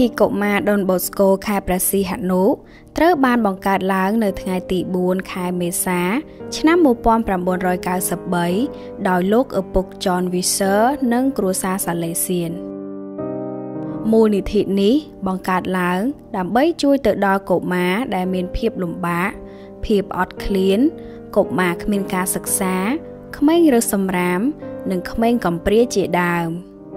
ធីកុមារដុនបូស្កូខេត្តព្រះសីហនុត្រូវបានបង្កើតឡើងនៅថ្ងៃទី4ខែមេសាឆ្នាំ1993ដោយលោកឪពុក John Visser និងគ្រួសារសាឡេសៀនមូលនិធិនេះបង្កើតឡើងដើម្បីជួយទៅដល់កុមារដែលមានភាពលំបាកភាពអត់ឃ្លានកុមារគ្មានការសិក្សាក្មេងរើសសម្រាមនិងក្មេងកំព្រាជាដើម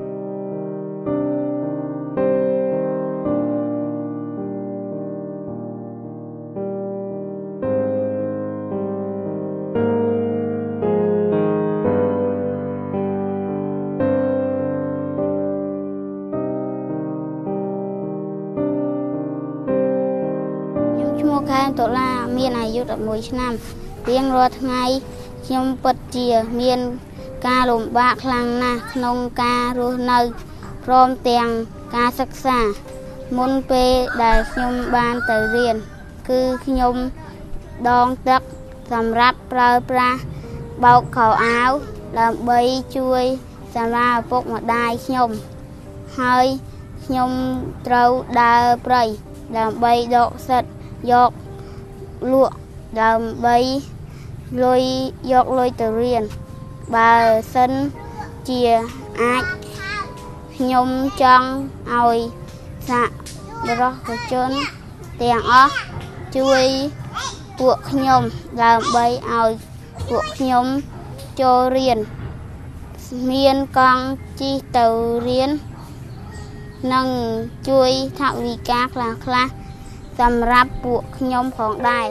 ឈ្មោះខែតុលាមានអាយុ11ឆ្នាំរៀងរាល់ថ្ងៃខ្ញុំពិតជាមានការលំបាកខ្លាំងណាស់ក្នុងការរស់នៅព្រមទាំងការសិក្សាមុនពេលដែលខ្ញុំបានទៅរៀនគឺខ្ញុំដងទឹកសម្រាប់ប្រើប្រាស់បោកខោអាវដើម្បីជួយសម្រាប់ឪពុកម្ដាយខ្ញុំហើយខ្ញុំត្រូវដើរព្រៃដើម្បីដកសិទ្ធយកលក់ដើម្បីយកលុយទៅរៀនបើសិនជាអាចខ្ញុំចង់ឲ្យសហប្រជាជនទាំងអស់ជួយពួកខ្ញុំដើម្បីឲ្យពួកខ្ញុំចូលរៀនមានកង់ជិះទៅរៀននិងជួយថវិកាខ្លះសម្រាប់ពួកខ្ញុំផងដែរ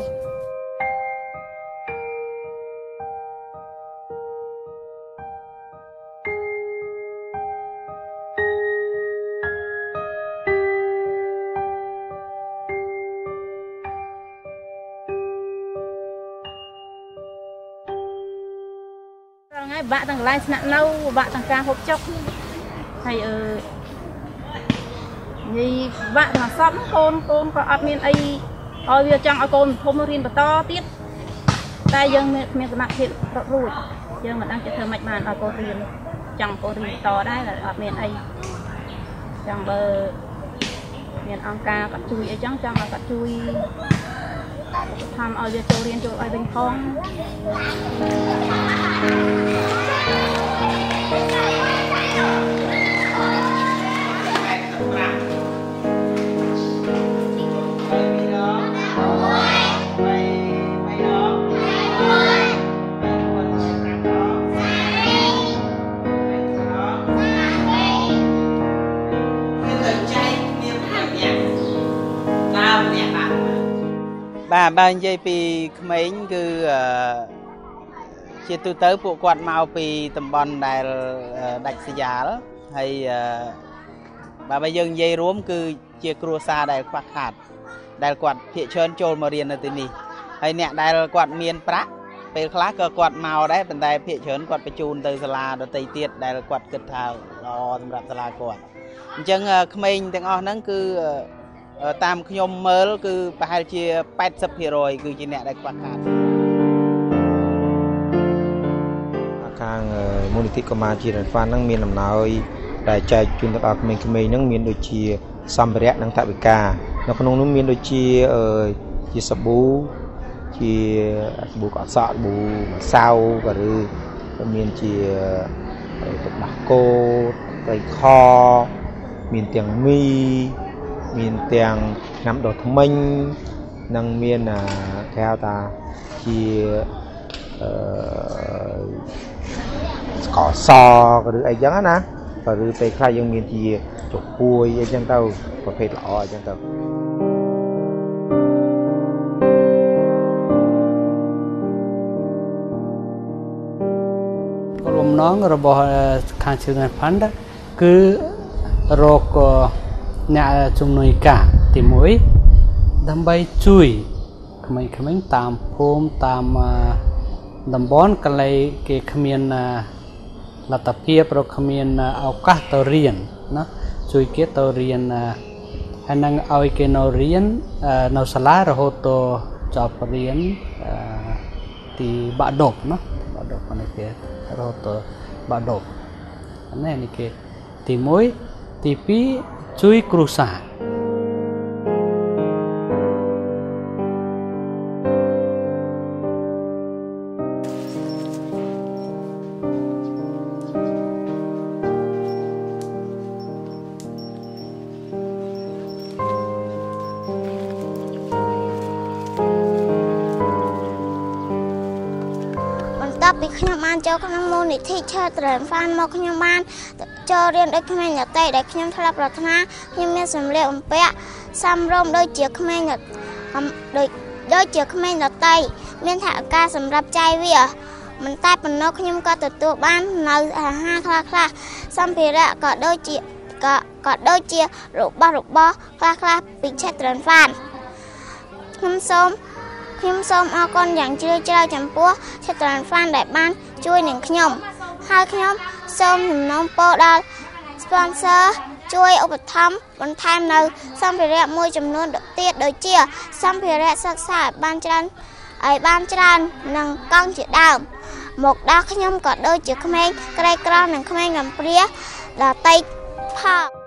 ថ្ងៃបាក់ទាំងកន្លែងស្នាក់នៅបាក់ទាំងការហូបចុកហើយនិយាយបាក់ទាំងសពកូនក៏អត់មានអីឲ្យវាចង់ឲ្យកូនធំរៀនបន្តទៀតតែយើងមានសមត្ថភាពរត់រួចយើងមិនដឹងจะធ្វើម៉េចបានឲ្យកូនរៀនចង់កូនរៀនបន្តដែរអត់មានអីចង់បើមានអង្គការគាត់ជួយអីចឹងចង់ឲ្យគាត់ជួយឧបត្ថម្ភឲ្យវាចូលរៀនចូលឲ្យវិញផងបាទនិយាយពីក្មេងគឺជាទូទៅពួកគាត់មកពីតំបន់ដែលដាច់ស្រយាលហើយបើយើងនិយាយរួមគឺជាគ្រួសារដែលខ្វះខាតដែលគាត់ភាគច្រើនចូលមករៀននៅទីនេះហើយអ្នកដែលគាត់មានប្រាក់ពេលខ្លះក៏គាត់មកដែរប៉ុន្តែភាគច្រើនគាត់បញ្ជូនទៅសាលាដទៃទៀតដែលគាត់គិតថាល្អសម្រាប់សាលាគាត់អញ្ចឹងក្មេងទាំងអស់ហ្នឹងគឺតាមខ្ញុំមើលគឺប្រហែលជា 80% គឺជាអ្នកដែលខ្វះខាតខាងមូលនិធិកុមារជារ៉ាន់ហ្វានហ្នឹងមានដំណើរដែលចែកជូនទៅដល់ក្មេងៗហ្នឹងមានដូចជាសម្ភារៈនិងថវិកានៅក្នុងនោះមានដូចជាសាប៊ូជាសាប៊ូកក់សក់សាប៊ូម្សៅក៏ឬមានជាទឹកដោះគោត្រីខមានទាំងមីមានទាំងថ្នាំដុសធ្មេញនិងមានគេហៅថាជាស្ករសក៏ឬអីចឹងណាក៏ឬពេលខ្លះយើងមានជាជពួយអីចឹងទៅប្រភេទល្អអីចឹងទៅគោលបំណងរបស់ខាង Children Fund គឺរកអ្នកជំនួយការទី1ដើម្បីជួយក្មេងៗតាមភូមិតាមតំបន់កន្លែងគេគ្មានលទ្ធភាពឬគ្មានឱកាសទៅរៀនណាជួយគេទៅរៀនហើយនឹងឲ្យគេនៅរៀននៅសាលារហូតដល់ចប់រៀនទីបាក់ដប់ណាបាក់ដប់នេះគេរហូតដល់បាក់ដប់នេះគេទី1ទី2 ជួយគ្រួសារពីខ្ញុំបានចូលក្នុងមូលនិធិឈើត្រែនហ្វានមកខ្ញុំបានចូលរៀនដូចក្មេងដទៃដែលខ្ញុំធ្លាប់ប្រាថ្នាខ្ញុំមានសម្លៀកបំពាក់សមរម្យដូចជាក្មេងដូចជាក្មេងដទៃមានថវិកាសម្រាប់ចាយវាមិនតែប៉ុណ្ណោះខ្ញុំក៏ទទួលបាននៅអាហារខ្លះសម្ភារៈក៏ដូចជារបស់របរខ្លះពីឈើត្រែនហ្វានខ្ញុំសូមអរគុណយ៉ាងជ្រាលជ្រៅចំពោះឈើត្រែនហ្វានដែលបានជួយនឹងខ្ញុំហើយខ្ញុំសូមសំណូមពរដល់ sponsor ជួយឧបត្ថម្ភបន្ថែមនៅសម្ភារៈមួយចំនួនទៀតដូចជាសម្ភារៈសិក្សាឲ្យបានច្រើននិងកង់ជាដើមមកដល់ខ្ញុំក៏ដូចជាក្មេងក្រីក្រនិងក្មេងកំព្រាដទៃផង